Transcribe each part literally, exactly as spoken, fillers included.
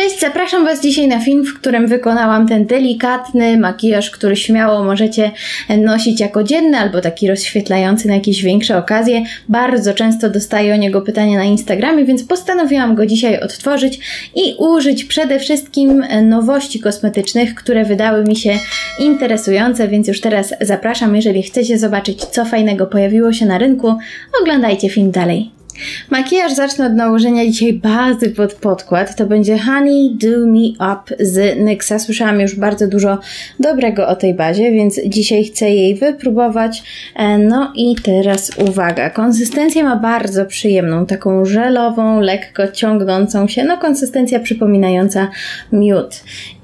Cześć, zapraszam Was dzisiaj na film, w którym wykonałam ten delikatny makijaż, który śmiało możecie nosić jako dzienny albo taki rozświetlający na jakieś większe okazje. Bardzo często dostaję o niego pytania na Instagramie, więc postanowiłam go dzisiaj odtworzyć i użyć przede wszystkim nowości kosmetycznych, które wydały mi się interesujące, więc już teraz zapraszam, jeżeli chcecie zobaczyć, co fajnego pojawiło się na rynku, oglądajcie film dalej. Makijaż zacznę od nałożenia dzisiaj bazy pod podkład. To będzie Honey Do Me Up z NYXa. Słyszałam już bardzo dużo dobrego o tej bazie, więc dzisiaj chcę jej wypróbować. No i teraz uwaga. Konsystencję ma bardzo przyjemną, taką żelową, lekko ciągnącą się, no konsystencja przypominająca miód.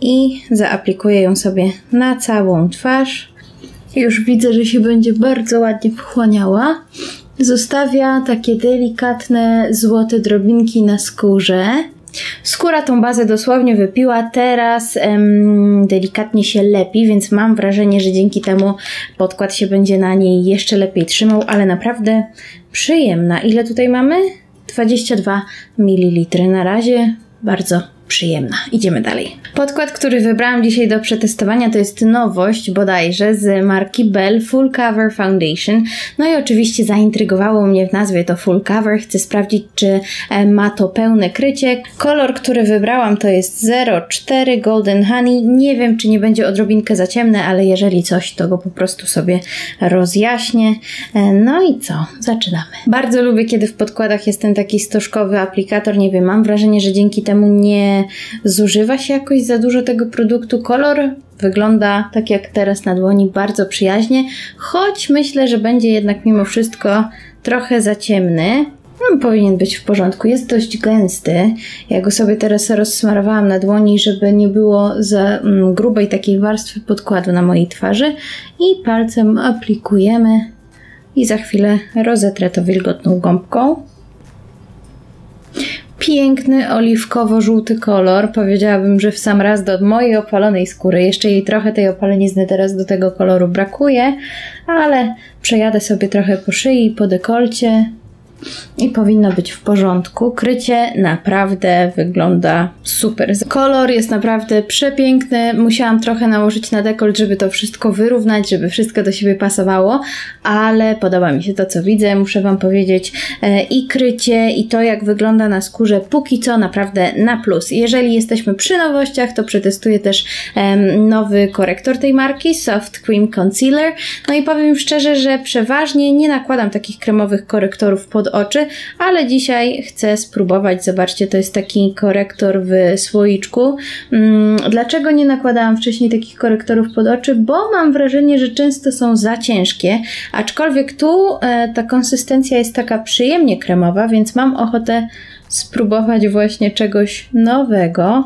I zaaplikuję ją sobie na całą twarz. Już widzę, że się będzie bardzo ładnie wchłaniała. Zostawia takie delikatne, złote drobinki na skórze. Skóra tą bazę dosłownie wypiła, teraz em, delikatnie się lepi, więc mam wrażenie, że dzięki temu podkład się będzie na niej jeszcze lepiej trzymał, ale naprawdę przyjemna. Ile tutaj mamy? dwadzieścia dwa mililitry. Na razie bardzo przyjemna. Idziemy dalej. Podkład, który wybrałam dzisiaj do przetestowania, to jest nowość bodajże z marki Belle Full Cover Foundation. No i oczywiście zaintrygowało mnie w nazwie to Full Cover. Chcę sprawdzić, czy ma to pełne krycie. Kolor, który wybrałam, to jest zero cztery Golden Honey. Nie wiem, czy nie będzie odrobinkę za ciemne, ale jeżeli coś, to go po prostu sobie rozjaśnię. No i co? Zaczynamy. Bardzo lubię, kiedy w podkładach jest ten taki stożkowy aplikator. Nie wiem, mam wrażenie, że dzięki temu nie zużywa się jakoś za dużo tego produktu. Kolor wygląda tak jak teraz na dłoni, bardzo przyjaźnie, choć myślę, że będzie jednak mimo wszystko trochę za ciemny. No, powinien być w porządku. Jest dość gęsty. Ja go sobie teraz rozsmarowałam na dłoni, żeby nie było za mm, grubej takiej warstwy podkładu na mojej twarzy. I palcem aplikujemy i za chwilę rozetrę to wilgotną gąbką. Piękny, oliwkowo-żółty kolor. Powiedziałabym, że w sam raz do mojej opalonej skóry. Jeszcze jej trochę tej opalenizny teraz do tego koloru brakuje, ale przejadę sobie trochę po szyi i po dekolcie i powinno być w porządku. Krycie naprawdę wygląda super. Kolor jest naprawdę przepiękny. Musiałam trochę nałożyć na dekolt, żeby to wszystko wyrównać, żeby wszystko do siebie pasowało, ale podoba mi się to, co widzę. Muszę Wam powiedzieć, e, i krycie, i to, jak wygląda na skórze, póki co naprawdę na plus. Jeżeli jesteśmy przy nowościach, to przetestuję też e, nowy korektor tej marki, Soft Cream Concealer. No i powiem szczerze, że przeważnie nie nakładam takich kremowych korektorów pod oczy, ale dzisiaj chcę spróbować. Zobaczcie, to jest taki korektor w słoiczku. Dlaczego nie nakładałam wcześniej takich korektorów pod oczy? Bo mam wrażenie, że często są za ciężkie, aczkolwiek tu e, ta konsystencja jest taka przyjemnie kremowa, więc mam ochotę spróbować właśnie czegoś nowego.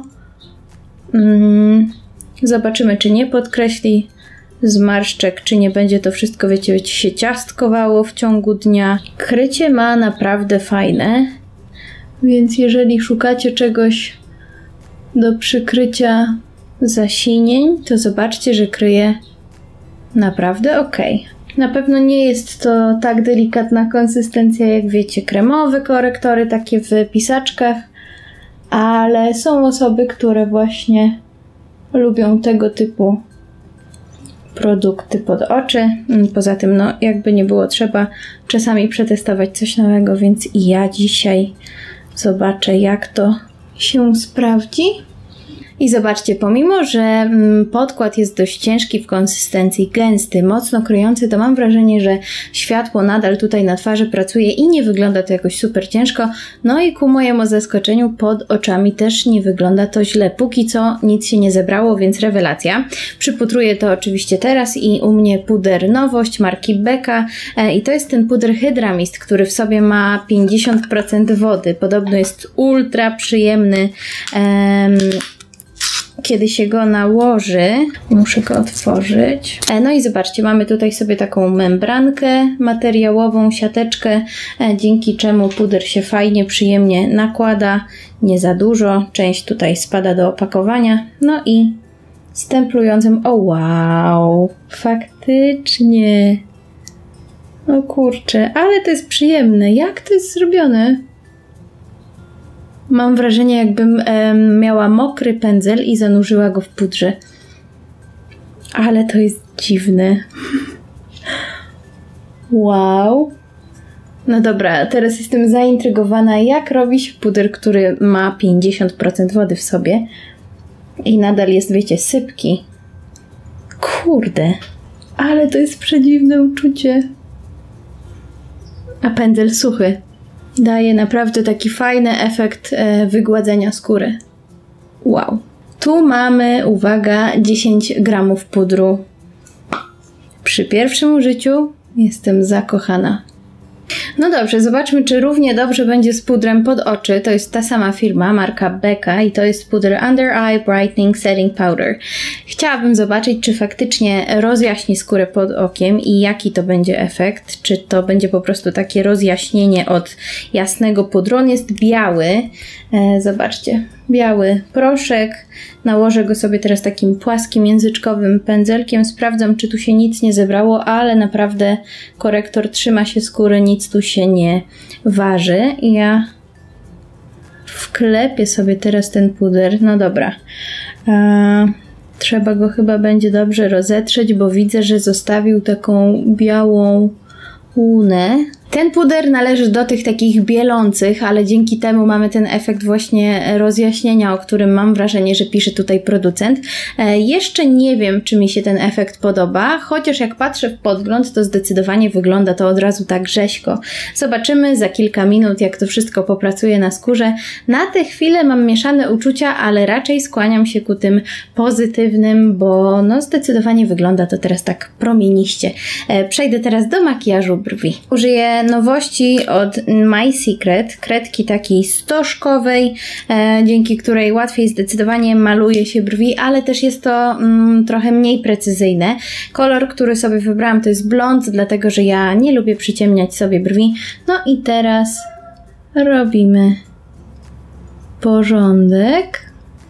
Zobaczymy, czy nie podkreśli zmarszczek, czy nie będzie to wszystko, wiecie, wiecie, się ciastkowało w ciągu dnia. Krycie ma naprawdę fajne, więc jeżeli szukacie czegoś do przykrycia zasinień, to zobaczcie, że kryje naprawdę ok. Na pewno nie jest to tak delikatna konsystencja, jak wiecie, kremowe korektory, takie w pisaczkach, ale są osoby, które właśnie lubią tego typu produkty pod oczy. Poza tym, no jakby nie było, trzeba czasami przetestować coś nowego, więc i ja dzisiaj zobaczę, jak to się sprawdzi. I zobaczcie, pomimo że podkład jest dość ciężki w konsystencji, gęsty, mocno kryjący, to mam wrażenie, że światło nadal tutaj na twarzy pracuje i nie wygląda to jakoś super ciężko. No i ku mojemu zaskoczeniu pod oczami też nie wygląda to źle. Póki co nic się nie zebrało, więc rewelacja. Przypudruję to oczywiście teraz i u mnie puder nowość marki Becca i to jest ten puder Hydra Mist, który w sobie ma pięćdziesiąt procent wody. Podobno jest ultra przyjemny. Um, Kiedy się go nałoży, muszę go otworzyć. No i zobaczcie, mamy tutaj sobie taką membrankę materiałową, siateczkę, dzięki czemu puder się fajnie, przyjemnie nakłada, nie za dużo, część tutaj spada do opakowania. No i stemplującym, o wow, faktycznie, o kurczę, ale to jest przyjemne, jak to jest zrobione? Mam wrażenie, jakbym e, miała mokry pędzel i zanurzyła go w pudrze. Ale to jest dziwne. Wow. No dobra, teraz jestem zaintrygowana, jak robi się puder, który ma pięćdziesiąt procent wody w sobie i nadal jest, wiecie, sypki. Kurde, ale to jest przedziwne uczucie. A pędzel suchy daje naprawdę taki fajny efekt e, wygładzenia skóry. Wow. Tu mamy, uwaga, dziesięć gramów pudru. Przy pierwszym użyciu jestem zakochana. No dobrze, zobaczmy, czy równie dobrze będzie z pudrem pod oczy. To jest ta sama firma, marka Becca i to jest puder Under Eye Brightening Setting Powder. Chciałabym zobaczyć, czy faktycznie rozjaśni skórę pod okiem i jaki to będzie efekt. Czy to będzie po prostu takie rozjaśnienie od jasnego pudru. On jest biały. E, zobaczcie, biały proszek. Nałożę go sobie teraz takim płaskim, języczkowym pędzelkiem. Sprawdzam, czy tu się nic nie zebrało, ale naprawdę korektor trzyma się skóry, nic tu się nie waży. I ja wklepię sobie teraz ten puder. No dobra. Eee, trzeba go chyba będzie dobrze rozetrzeć, bo widzę, że zostawił taką białą łunę. Ten puder należy do tych takich bielących, ale dzięki temu mamy ten efekt właśnie rozjaśnienia, o którym mam wrażenie, że pisze tutaj producent. E, jeszcze nie wiem, czy mi się ten efekt podoba, chociaż jak patrzę w podgląd, to zdecydowanie wygląda to od razu tak rzeźko. Zobaczymy za kilka minut, jak to wszystko popracuje na skórze. Na tę chwilę mam mieszane uczucia, ale raczej skłaniam się ku tym pozytywnym, bo no zdecydowanie wygląda to teraz tak promieniście. E, przejdę teraz do makijażu brwi. Użyję nowości od My Secret, kredki takiej stożkowej, e, dzięki której łatwiej zdecydowanie maluje się brwi, ale też jest to mm, trochę mniej precyzyjne. Kolor, który sobie wybrałam, to jest blond, dlatego że ja nie lubię przyciemniać sobie brwi. No i teraz robimy porządek.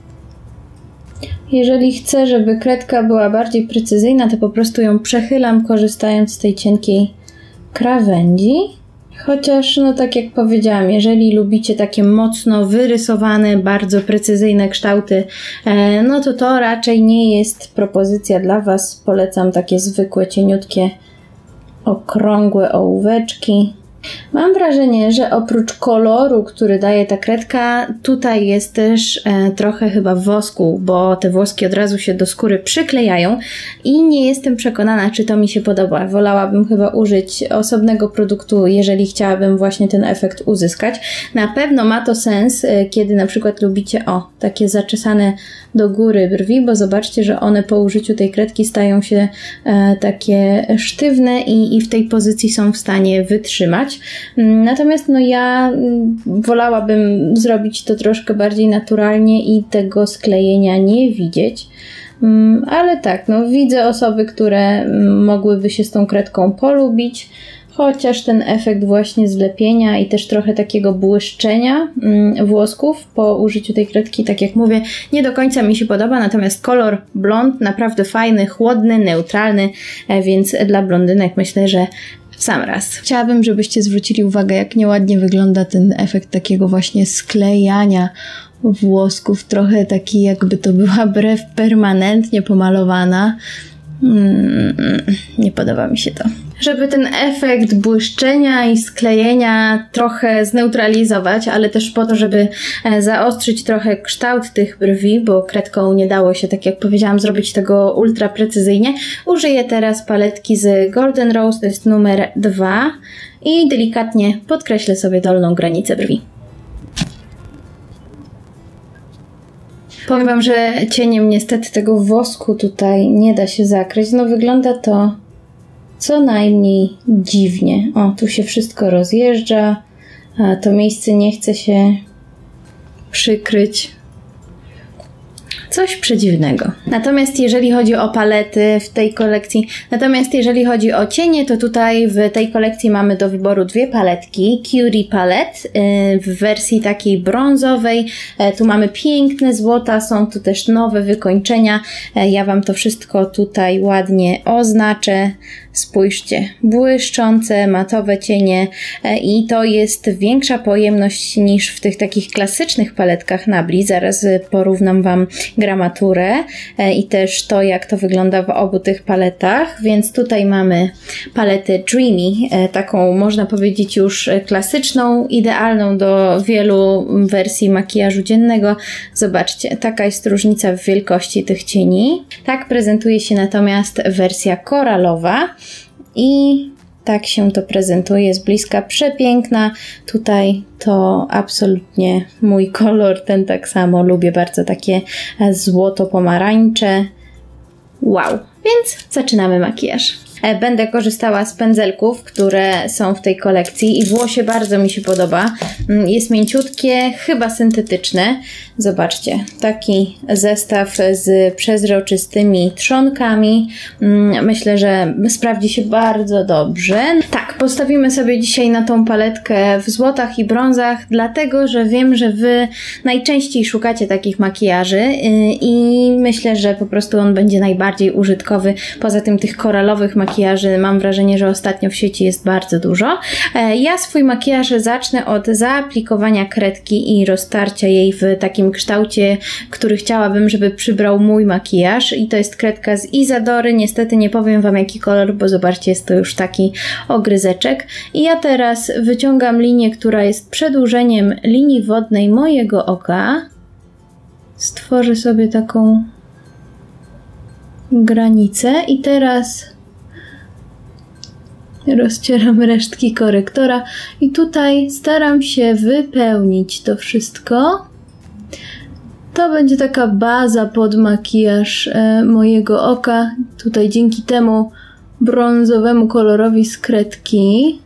Jeżeli chcę, żeby kredka była bardziej precyzyjna, to po prostu ją przechylam, korzystając z tej cienkiej krawędzi. Chociaż, no tak jak powiedziałam, jeżeli lubicie takie mocno wyrysowane, bardzo precyzyjne kształty, e, no to to raczej nie jest propozycja dla Was. Polecam takie zwykłe, cieniutkie, okrągłe ołóweczki. Mam wrażenie, że oprócz koloru, który daje ta kredka, tutaj jest też e, trochę chyba wosku, bo te woski od razu się do skóry przyklejają i nie jestem przekonana, czy to mi się podoba. Wolałabym chyba użyć osobnego produktu, jeżeli chciałabym właśnie ten efekt uzyskać. Na pewno ma to sens, e, kiedy na przykład lubicie, o, takie zaczesane do góry brwi, bo zobaczcie, że one po użyciu tej kredki stają się e, takie sztywne i, i w tej pozycji są w stanie wytrzymać. Natomiast no ja wolałabym zrobić to troszkę bardziej naturalnie i tego sklejenia nie widzieć. Ale tak, no widzę osoby, które mogłyby się z tą kredką polubić, chociaż ten efekt właśnie zlepienia i też trochę takiego błyszczenia włosków po użyciu tej kredki, tak jak mówię, nie do końca mi się podoba, natomiast kolor blond naprawdę fajny, chłodny, neutralny, więc dla blondynek myślę, że w sam raz. Chciałabym, żebyście zwrócili uwagę, jak nieładnie wygląda ten efekt takiego właśnie sklejania włosków, trochę taki jakby to była brew permanentnie pomalowana. Hmm, nie podoba mi się to. Żeby ten efekt błyszczenia i sklejenia trochę zneutralizować, ale też po to, żeby zaostrzyć trochę kształt tych brwi, bo kredką nie dało się, tak jak powiedziałam, zrobić tego ultra precyzyjnie, użyję teraz paletki z Golden Rose, to jest numer dwa i delikatnie podkreślę sobie dolną granicę brwi. Powiem wam, że cieniem niestety tego wosku tutaj nie da się zakryć. No wygląda to co najmniej dziwnie. O, tu się wszystko rozjeżdża, a to miejsce nie chce się przykryć. Coś przedziwnego. Natomiast jeżeli chodzi o palety w tej kolekcji, natomiast jeżeli chodzi o cienie, to tutaj w tej kolekcji mamy do wyboru dwie paletki. Cutie Palette w wersji takiej brązowej. Tu mamy piękne złota, są tu też nowe wykończenia. Ja wam to wszystko tutaj ładnie oznaczę. Spójrzcie, błyszczące, matowe cienie i to jest większa pojemność niż w tych takich klasycznych paletkach Nabli. Zaraz porównam Wam gramaturę i też to, jak to wygląda w obu tych paletach. Więc tutaj mamy paletę Dreamy, taką można powiedzieć już klasyczną, idealną do wielu wersji makijażu dziennego. Zobaczcie, taka jest różnica w wielkości tych cieni. Tak prezentuje się natomiast wersja koralowa. I tak się to prezentuje z bliska. Przepiękna. Tutaj to absolutnie mój kolor, ten tak samo. Lubię bardzo takie złoto-pomarańcze. Wow! Więc zaczynamy makijaż. Będę korzystała z pędzelków, które są w tej kolekcji i włosie bardzo mi się podoba. Jest mięciutkie, chyba syntetyczne. Zobaczcie, taki zestaw z przezroczystymi trzonkami. Myślę, że sprawdzi się bardzo dobrze. Tak, postawimy sobie dzisiaj na tą paletkę w złotach i brązach, dlatego, że wiem, że Wy najczęściej szukacie takich makijaży i myślę, że po prostu on będzie najbardziej użytkowy. Poza tym tych koralowych makijaży mam wrażenie, że ostatnio w sieci jest bardzo dużo. Ja swój makijaż zacznę od zaaplikowania kredki i roztarcia jej w takim kształcie, który chciałabym, żeby przybrał mój makijaż, i to jest kredka z Isadory. Niestety nie powiem Wam jaki kolor, bo zobaczcie, jest to już taki ogryzeczek. I ja teraz wyciągam linię, która jest przedłużeniem linii wodnej mojego oka. Stworzę sobie taką granicę i teraz rozcieram resztki korektora i tutaj staram się wypełnić to wszystko. To będzie taka baza pod makijaż e, mojego oka. Tutaj dzięki temu brązowemu kolorowi z kredki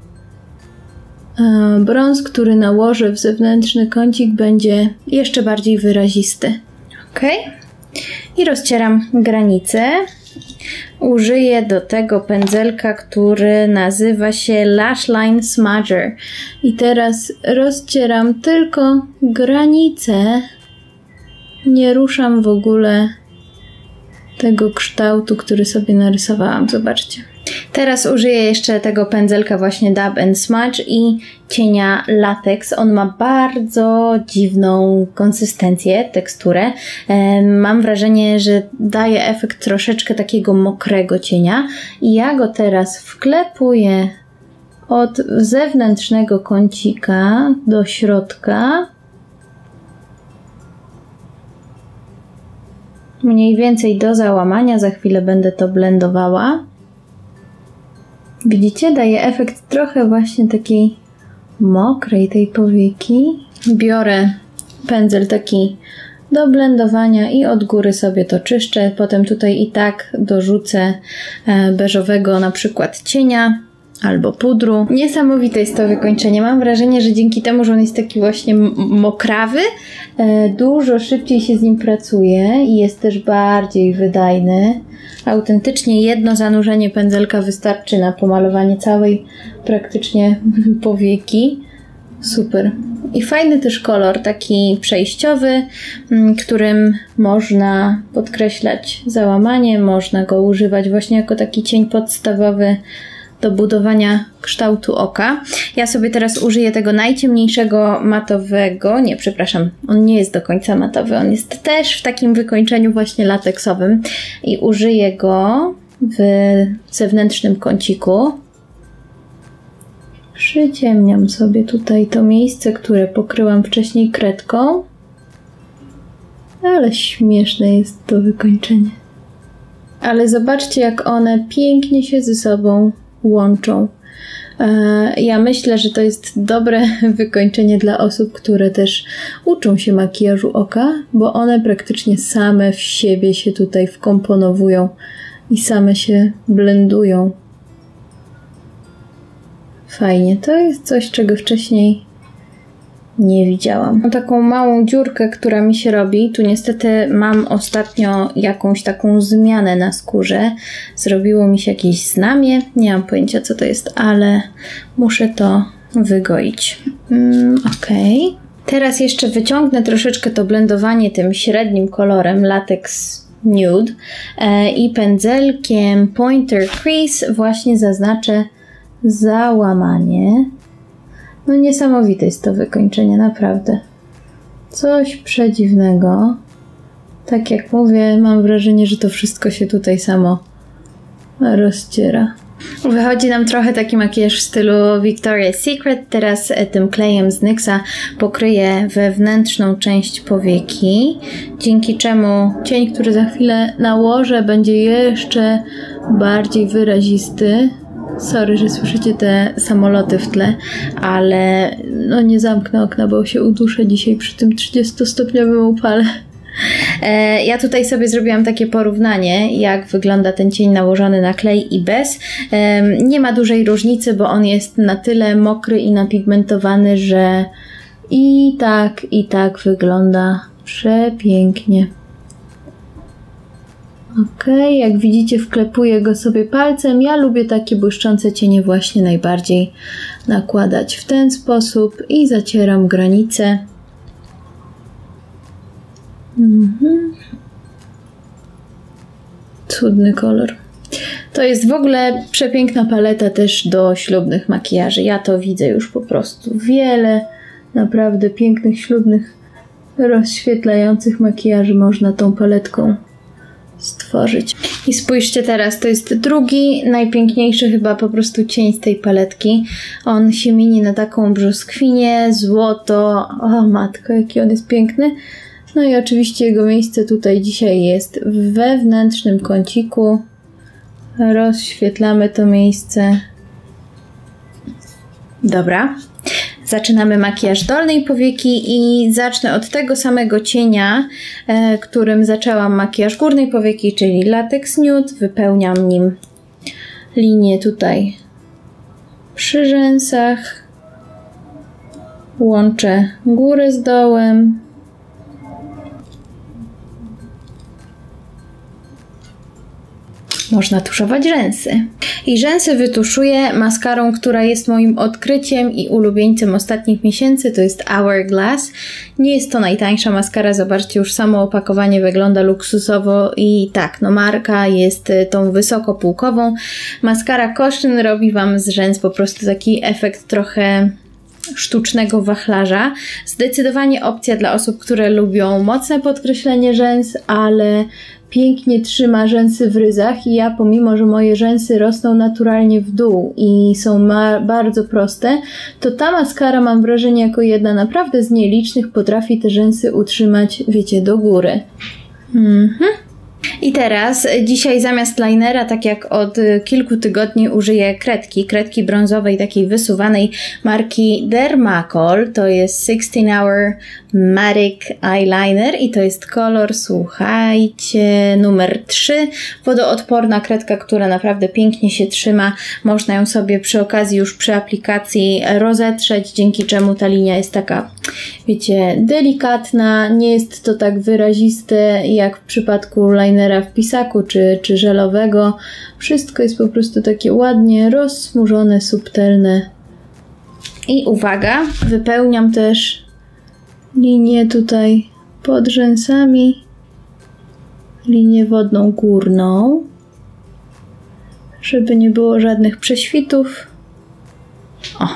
e, brąz, który nałożę w zewnętrzny kącik, będzie jeszcze bardziej wyrazisty. Ok? I rozcieram granicę. Użyję do tego pędzelka, który nazywa się Lash Line Smudger. I teraz rozcieram tylko granicę. Nie ruszam w ogóle tego kształtu, który sobie narysowałam. Zobaczcie. Teraz użyję jeszcze tego pędzelka właśnie Dab and Smudge i cienia Latex. On ma bardzo dziwną konsystencję, teksturę. E, mam wrażenie, że daje efekt troszeczkę takiego mokrego cienia. I ja go teraz wklepuję od zewnętrznego kącika do środka. Mniej więcej do załamania. Za chwilę będę to blendowała. Widzicie? Daje efekt trochę właśnie takiej mokrej tej powieki. Biorę pędzel taki do blendowania i od góry sobie to czyszczę. Potem tutaj i tak dorzucę beżowego na przykład cienia albo pudru. Niesamowite jest to wykończenie. Mam wrażenie, że dzięki temu, że on jest taki właśnie mokrawy, dużo szybciej się z nim pracuje i jest też bardziej wydajny. Autentycznie jedno zanurzenie pędzelka wystarczy na pomalowanie całej praktycznie powieki. Super. I fajny też kolor, taki przejściowy, którym można podkreślać załamanie, można go używać właśnie jako taki cień podstawowy do budowania kształtu oka. Ja sobie teraz użyję tego najciemniejszego matowego, nie, przepraszam, on nie jest do końca matowy, on jest też w takim wykończeniu właśnie lateksowym i użyję go w zewnętrznym kąciku. Przyciemniam sobie tutaj to miejsce, które pokryłam wcześniej kredką, ale śmieszne jest to wykończenie. Ale zobaczcie, jak one pięknie się ze sobą łączą. Ja myślę, że to jest dobre wykończenie dla osób, które też uczą się makijażu oka, bo one praktycznie same w siebie się tutaj wkomponowują i same się blendują. Fajnie, to jest coś, czego wcześniej nie widziałam. Mam taką małą dziurkę, która mi się robi. Tu niestety mam ostatnio jakąś taką zmianę na skórze. Zrobiło mi się jakieś znamie. Nie mam pojęcia, co to jest, ale muszę to wygoić. Mm, ok. Teraz jeszcze wyciągnę troszeczkę to blendowanie tym średnim kolorem Latex Nude e, i pędzelkiem Pointer Crease właśnie zaznaczę załamanie. No niesamowite jest to wykończenie, naprawdę. Coś przedziwnego. Tak jak mówię, mam wrażenie, że to wszystko się tutaj samo rozciera. Wychodzi nam trochę taki makijaż w stylu Victoria's Secret. Teraz tym klejem z nyxa pokryję wewnętrzną część powieki, dzięki czemu cień, który za chwilę nałożę, będzie jeszcze bardziej wyrazisty. Sorry, że słyszycie te samoloty w tle, ale no nie zamknę okna, bo się uduszę dzisiaj przy tym trzydziestostopniowym upale. Ja tutaj sobie zrobiłam takie porównanie, jak wygląda ten cień nałożony na klej i bez. Nie ma dużej różnicy, bo on jest na tyle mokry i napigmentowany, że i tak, i tak wygląda przepięknie. Ok, jak widzicie, wklepuję go sobie palcem. Ja lubię takie błyszczące cienie właśnie najbardziej nakładać w ten sposób i zacieram granice. Mhm. Cudny kolor. To jest w ogóle przepiękna paleta też do ślubnych makijaży. Ja to widzę już po prostu. Wiele naprawdę pięknych, ślubnych, rozświetlających makijaży można tą paletką stworzyć. I spójrzcie teraz, to jest drugi, najpiękniejszy chyba po prostu cień z tej paletki. On się mieni na taką brzoskwinię, złoto. O matko, jaki on jest piękny. No i oczywiście jego miejsce tutaj dzisiaj jest w wewnętrznym kąciku. Rozświetlamy to miejsce. Dobra. Zaczynamy makijaż dolnej powieki i zacznę od tego samego cienia, e, którym zaczęłam makijaż górnej powieki, czyli Latex Nude. Wypełniam nim linię tutaj przy rzęsach. Łączę górę z dołem. Można tuszować rzęsy. I rzęsy wytuszuję maskarą, która jest moim odkryciem i ulubieńcem ostatnich miesięcy. To jest Hourglass. Nie jest to najtańsza maskara. Zobaczcie, już samo opakowanie wygląda luksusowo i tak, no marka jest tą wysokopółkową. Maskara Caution robi Wam z rzęs po prostu taki efekt trochę sztucznego wachlarza. Zdecydowanie opcja dla osób, które lubią mocne podkreślenie rzęs, ale pięknie trzyma rzęsy w ryzach i ja, pomimo że moje rzęsy rosną naturalnie w dół i są bardzo proste, to ta maskara, mam wrażenie, jako jedna naprawdę z nielicznych potrafi te rzęsy utrzymać, wiecie, do góry. Mhm. I teraz dzisiaj zamiast linera, tak jak od kilku tygodni, użyję kredki, kredki brązowej, takiej wysuwanej marki Dermacol. To jest sixteen hour Matic Eyeliner i to jest kolor, słuchajcie, numer trzy. Wodoodporna kredka, która naprawdę pięknie się trzyma. Można ją sobie przy okazji już przy aplikacji rozetrzeć, dzięki czemu ta linia jest taka, wiecie, delikatna. Nie jest to tak wyraziste jak w przypadku linera w pisaku czy, czy żelowego. Wszystko jest po prostu takie ładnie rozsmużone, subtelne. I uwaga, wypełniam też linię tutaj pod rzęsami, linię wodną górną, żeby nie było żadnych prześwitów. O!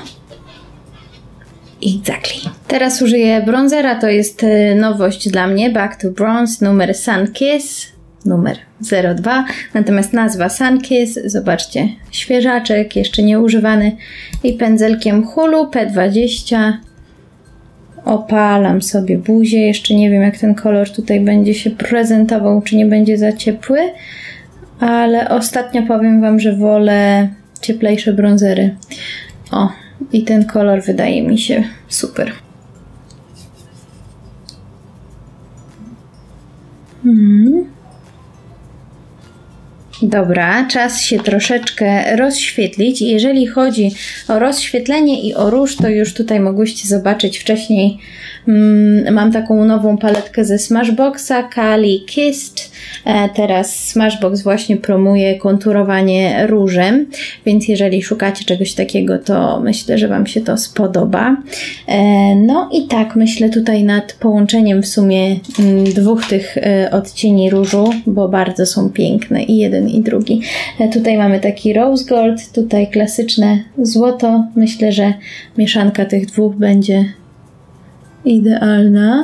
Exactly. Teraz użyję bronzera, to jest nowość dla mnie, Back to Bronze, numer Sun Kiss, numer zero dwa, natomiast nazwa Sun Kiss, zobaczcie, świeżaczek, jeszcze nieużywany i pędzelkiem Hulu P dwadzieścia opalam sobie buzię, jeszcze nie wiem jak ten kolor tutaj będzie się prezentował, czy nie będzie za ciepły, ale ostatnio powiem Wam, że wolę cieplejsze bronzery. O, i ten kolor wydaje mi się super. Hmm. Dobra, czas się troszeczkę rozświetlić. Jeżeli chodzi o rozświetlenie i o róż, to już tutaj mogłyście zobaczyć wcześniej. Mm, mam taką nową paletkę ze Smashboxa, Kali Kissed. E, teraz Smashbox właśnie promuje konturowanie różem, więc jeżeli szukacie czegoś takiego, to myślę, że Wam się to spodoba. E, no i tak, myślę tutaj nad połączeniem w sumie mm, dwóch tych e, odcieni różu, bo bardzo są piękne i jeden i drugi. E, tutaj mamy taki rose gold, tutaj klasyczne złoto. Myślę, że mieszanka tych dwóch będzie idealna.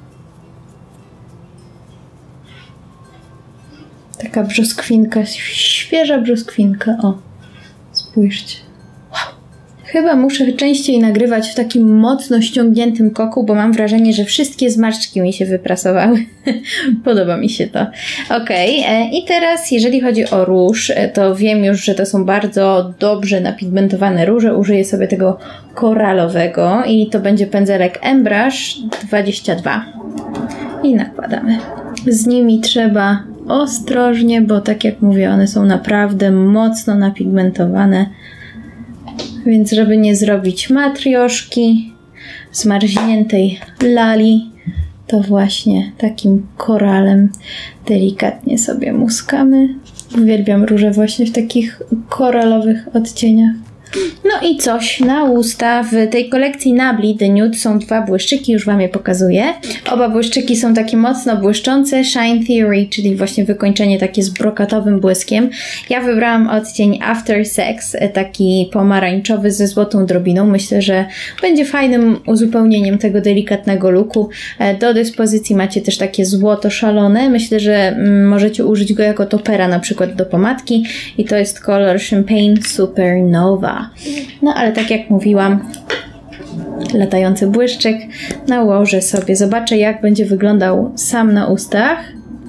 Taka brzoskwinka, świeża brzoskwinka. O, spójrzcie. Wow. Chyba muszę częściej nagrywać w takim mocno ściągniętym koku, bo mam wrażenie, że wszystkie zmarszczki mi się wyprasowały. Podoba mi się to. Ok, i teraz jeżeli chodzi o róż, to wiem już, że to są bardzo dobrze napigmentowane róże. Użyję sobie tego koralowego i to będzie pędzelek Embrush dwadzieścia dwa. I nakładamy. Z nimi trzeba ostrożnie, bo tak jak mówię, one są naprawdę mocno napigmentowane. Więc żeby nie zrobić matrioszki, zmarzniętej lali, to właśnie takim koralem delikatnie sobie muskamy. Uwielbiam róże właśnie w takich koralowych odcieniach. No i coś na usta. W tej kolekcji Nabli The Nude są dwa błyszczyki, już Wam je pokazuję. Oba błyszczyki są takie mocno błyszczące, Shine Theory, czyli właśnie wykończenie takie z brokatowym błyskiem. Ja wybrałam odcień After Sex, taki pomarańczowy ze złotą drobiną. Myślę, że będzie fajnym uzupełnieniem tego delikatnego looku. Do dyspozycji macie też takie złoto szalone. Myślę, że możecie użyć go jako topera, na przykład do pomadki. I to jest kolor Champagne Supernova. No ale tak jak mówiłam, latający błyszczyk nałożę sobie. Zobaczę, jak będzie wyglądał sam na ustach.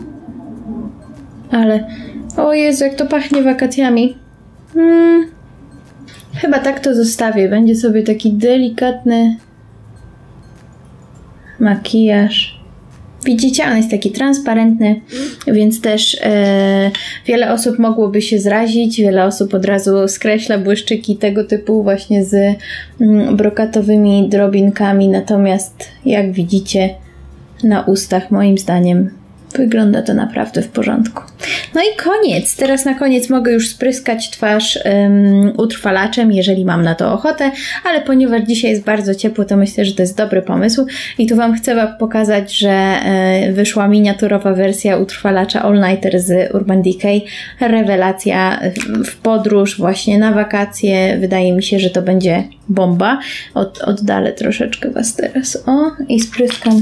Ale o Jezu, jak to pachnie wakacjami. Hmm. Chyba tak to zostawię. Będzie sobie taki delikatny makijaż. Widzicie, on jest taki transparentny, więc też e, wiele osób mogłoby się zrazić, wiele osób od razu skreśla błyszczyki tego typu właśnie z mm, brokatowymi drobinkami, natomiast jak widzicie na ustach, moim zdaniem wygląda to naprawdę w porządku. No i koniec. Teraz na koniec mogę już spryskać twarz um, utrwalaczem, jeżeli mam na to ochotę, ale ponieważ dzisiaj jest bardzo ciepło, to myślę, że to jest dobry pomysł. I tu Wam chcę pokazać, że e, wyszła miniaturowa wersja utrwalacza All Nighter z Urban Decay. Rewelacja w podróż, właśnie na wakacje. Wydaje mi się, że to będzie bomba. Od, oddalę troszeczkę Was teraz. O, i spryskam.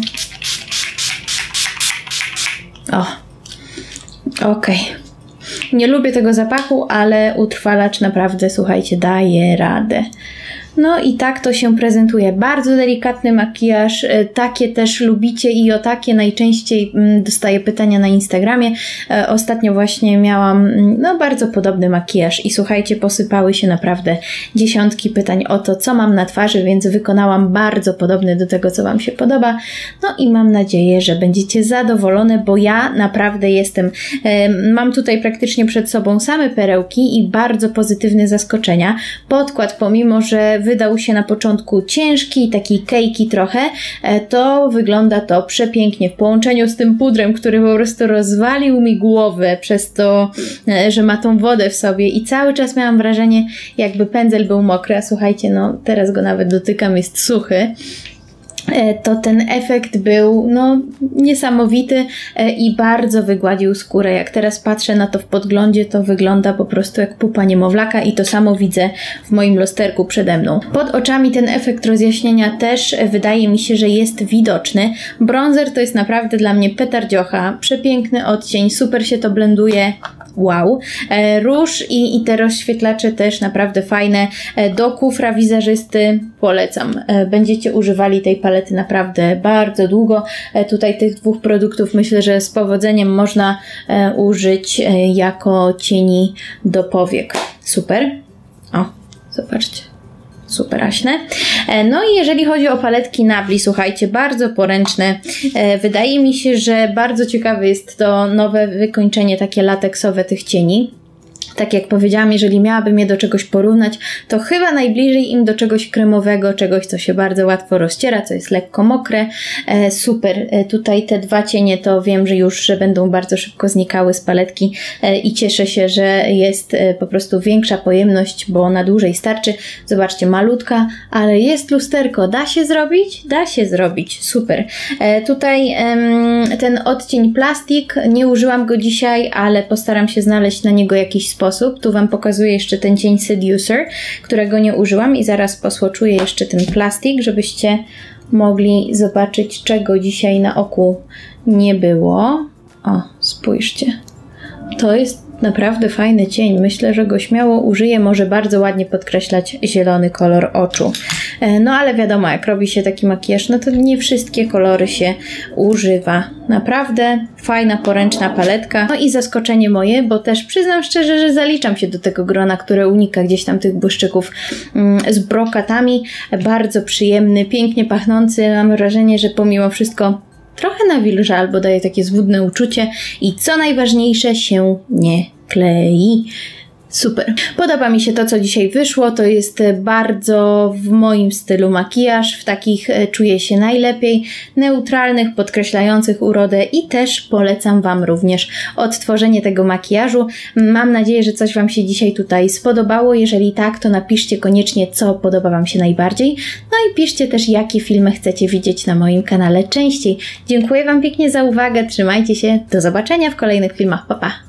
O, okej. Okay. Nie lubię tego zapachu, ale utrwalacz naprawdę, słuchajcie, daje radę. No i tak to się prezentuje. Bardzo delikatny makijaż. Takie też lubicie i o takie najczęściej dostaję pytania na Instagramie. Ostatnio właśnie miałam no bardzo podobny makijaż i słuchajcie, posypały się naprawdę dziesiątki pytań o to, co mam na twarzy, więc wykonałam bardzo podobny do tego, co Wam się podoba. No i mam nadzieję, że będziecie zadowolone, bo ja naprawdę jestem, mam tutaj praktycznie przed sobą same perełki i bardzo pozytywne zaskoczenia. Podkład, pomimo że wydał się na początku ciężki, taki kejki trochę, to wygląda to przepięknie w połączeniu z tym pudrem, który po prostu rozwalił mi głowę przez to, że ma tą wodę w sobie i cały czas miałam wrażenie, jakby pędzel był mokry, a słuchajcie, no teraz go nawet dotykam, jest suchy. To ten efekt był no, niesamowity i bardzo wygładził skórę. Jak teraz patrzę na to w podglądzie, to wygląda po prostu jak pupa niemowlaka i to samo widzę w moim lusterku przede mną. Pod oczami ten efekt rozjaśnienia też wydaje mi się, że jest widoczny. Bronzer to jest naprawdę dla mnie petardziocha. Przepiękny odcień, super się to blenduje. Wow. E, róż i, i te rozświetlacze też naprawdę fajne. E, do kufra wizerzysty polecam. E, będziecie używali tej palety naprawdę bardzo długo. E, tutaj tych dwóch produktów myślę, że z powodzeniem można e, użyć e, jako cieni do powiek. Super. O, zobaczcie. Superaśne. No i jeżeli chodzi o paletki Nabli, słuchajcie, bardzo poręczne. Wydaje mi się, że bardzo ciekawe jest to nowe wykończenie takie lateksowe tych cieni. Tak jak powiedziałam, jeżeli miałabym je do czegoś porównać, to chyba najbliżej im do czegoś kremowego, czegoś, co się bardzo łatwo rozciera, co jest lekko mokre. E, super. E, tutaj te dwa cienie to wiem, że już że będą bardzo szybko znikały z paletki e, i cieszę się, że jest e, po prostu większa pojemność, bo na dłużej starczy. Zobaczcie, malutka, ale jest lusterko. Da się zrobić? Da się zrobić. Super. E, tutaj e, ten odcień plastik, nie użyłam go dzisiaj, ale postaram się znaleźć na niego jakiś sposób. Tu Wam pokazuję jeszcze ten cień Seducer, którego nie użyłam i zaraz posłoczuję jeszcze ten plastik, żebyście mogli zobaczyć, czego dzisiaj na oku nie było. O, spójrzcie. To jest naprawdę fajny cień. Myślę, że go śmiało użyję. Może bardzo ładnie podkreślać zielony kolor oczu. No ale wiadomo, jak robi się taki makijaż, no to nie wszystkie kolory się używa. Naprawdę fajna, poręczna paletka. No i zaskoczenie moje, bo też przyznam szczerze, że zaliczam się do tego grona, które unika gdzieś tam tych błyszczyków mm, z brokatami. Bardzo przyjemny, pięknie pachnący. Mam wrażenie, że pomimo wszystko trochę nawilża albo daje takie złudne uczucie i co najważniejsze, się nie klei. Super. Podoba mi się to, co dzisiaj wyszło. To jest bardzo w moim stylu makijaż. W takich czuję się najlepiej. Neutralnych, podkreślających urodę i też polecam Wam również odtworzenie tego makijażu. Mam nadzieję, że coś Wam się dzisiaj tutaj spodobało. Jeżeli tak, to napiszcie koniecznie, co podoba Wam się najbardziej. No i piszcie też, jakie filmy chcecie widzieć na moim kanale częściej. Dziękuję Wam pięknie za uwagę. Trzymajcie się. Do zobaczenia w kolejnych filmach. Pa, pa!